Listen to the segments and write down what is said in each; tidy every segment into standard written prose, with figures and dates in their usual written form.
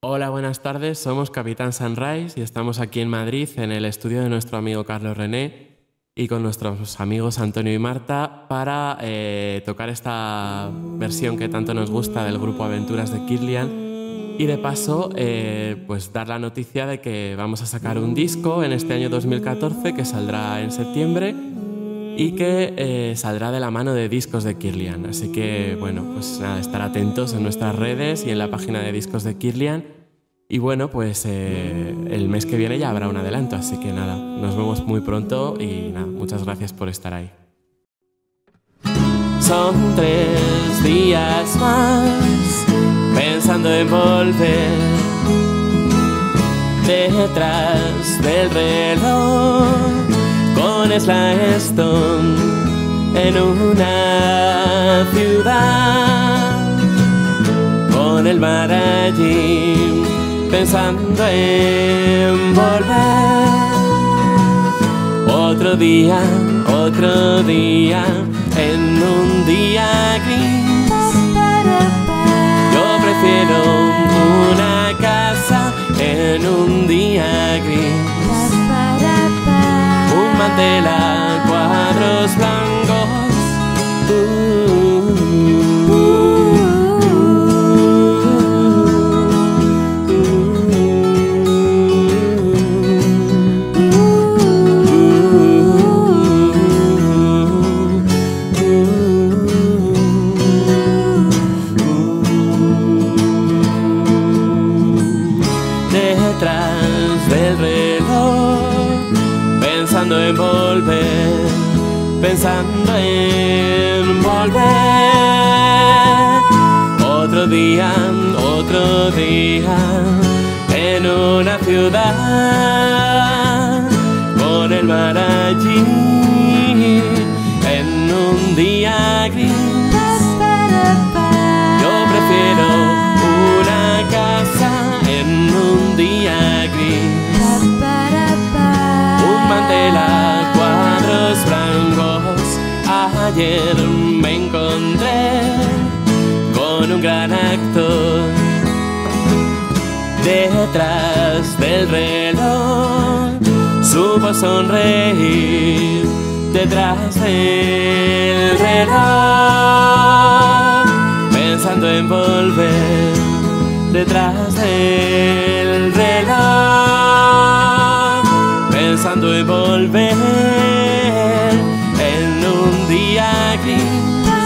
Hola, buenas tardes. Somos Capitán Sunrise y estamos aquí en Madrid en el estudio de nuestro amigo Carlos René y con nuestros amigos Antonio y Marta para tocar esta versión que tanto nos gusta del grupo Aventuras de Kirlian y de paso pues dar la noticia de que vamos a sacar un disco en este año 2014 que saldrá en septiembre y que saldrá de la mano de Discos de Kirlian. Así que, bueno, pues nada, estar atentos en nuestras redes y en la página de Discos de Kirlian. Y bueno, pues el mes que viene ya habrá un adelanto, así que nada, nos vemos muy pronto y nada, muchas gracias por estar ahí. Son 3 días más pensando en volver detrás del reloj con Sly Stone en una ciudad con el mar allí pensando en volver. Otro día en un día gris. Yo prefiero una casa en un día gris, un mantel a cuadros blancos. Detrás del reloj, pensando en volver, pensando en volver. Otro día en una ciudad con el mar allí en un día gris. Yo prefiero una casa en un día gris, un mantel a cuadros blancos. Ayer me encontré con un gran actor detrás del reloj, supo sonreír detrás del reloj, pensando en volver detrás del reloj, pensando en volver en un día gris.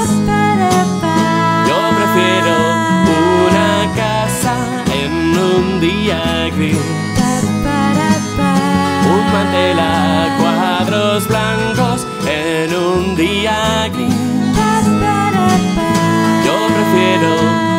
Yo prefiero una casa en un día gris, un mantel a cuadros blancos en un día gris. Yo prefiero